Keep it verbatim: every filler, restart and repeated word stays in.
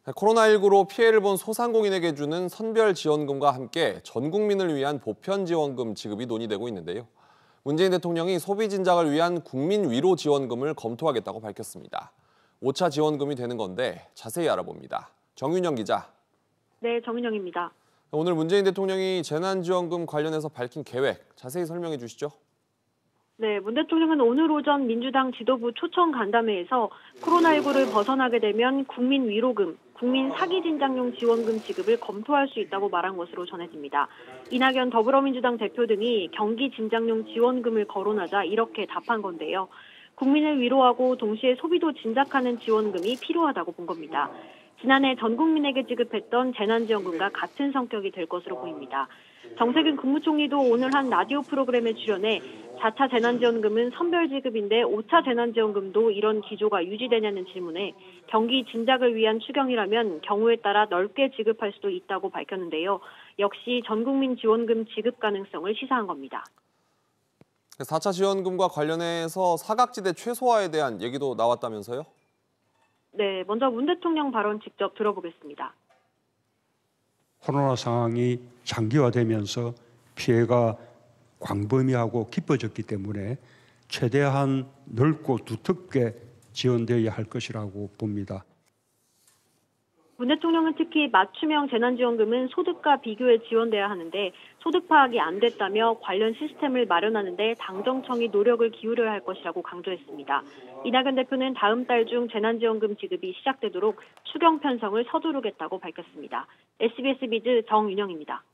코로나십구로 피해를 본 소상공인에게 주는 선별지원금과 함께 전 국민을 위한 보편지원금 지급이 논의되고 있는데요. 문재인 대통령이 소비 진작을 위한 국민 위로 지원금을 검토하겠다고 밝혔습니다. 오 차 지원금이 되는 건데 자세히 알아봅니다. 정윤영 기자. 네, 정윤영입니다. 오늘 문재인 대통령이 재난지원금 관련해서 밝힌 계획 자세히 설명해 주시죠. 네, 문 대통령은 오늘 오전 민주당 지도부 초청 간담회에서 코로나십구를 벗어나게 되면 국민 위로금, 국민 사기 진작용 지원금 지급을 검토할 수 있다고 말한 것으로 전해집니다. 이낙연 더불어민주당 대표 등이 경기 진작용 지원금을 거론하자 이렇게 답한 건데요. 국민을 위로하고 동시에 소비도 진작하는 지원금이 필요하다고 본 겁니다. 지난해 전 국민에게 지급했던 재난지원금과 같은 성격이 될 것으로 보입니다. 정세균 국무총리도 오늘 한 라디오 프로그램에 출연해 사 차 재난지원금은 선별지급인데 오 차 재난지원금도 이런 기조가 유지되냐는 질문에 경기 진작을 위한 추경이라면 경우에 따라 넓게 지급할 수도 있다고 밝혔는데요. 역시 전국민 지원금 지급 가능성을 시사한 겁니다. 사 차 지원금과 관련해서 사각지대 최소화에 대한 얘기도 나왔다면서요? 네, 먼저 문 대통령 발언 직접 들어보겠습니다. 코로나 상황이 장기화되면서 피해가 광범위하고 깊어졌기 때문에 최대한 넓고 두텁게 지원되어야 할 것이라고 봅니다. 문 대통령은 특히 맞춤형 재난지원금은 소득과 비교해 지원돼야 하는데 소득 파악이 안 됐다며 관련 시스템을 마련하는 데 당정청이 노력을 기울여야 할 것이라고 강조했습니다. 이낙연 대표는 다음 달 중 재난지원금 지급이 시작되도록 추경 편성을 서두르겠다고 밝혔습니다. 에스비에스 비즈 정윤영입니다.